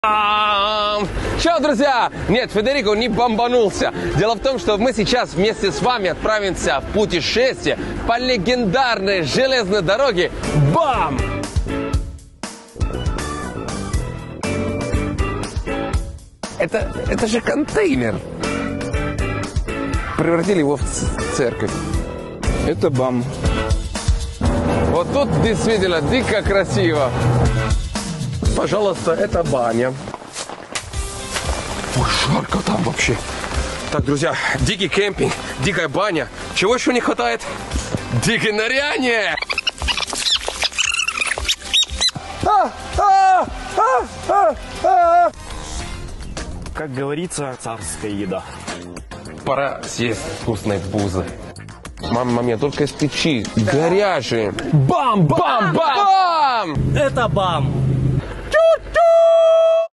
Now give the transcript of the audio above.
Чао, друзья! Нет, Федерико не бомбанулся. Дело в том, что мы сейчас вместе с вами отправимся в путешествие по легендарной железной дороге БАМ! Это же контейнер. Превратили его в церковь. Это БАМ. Вот тут действительно дико красиво. Пожалуйста, это баня. Ой, жарко там вообще. Так, друзья, дикий кемпинг, дикая баня. Чего еще не хватает? Дикое ныряние! Как говорится, царская еда. Пора съесть вкусной бузы. Мама мия, только из печи, горячие. Бам, бам, бам, бам! Это БАМ!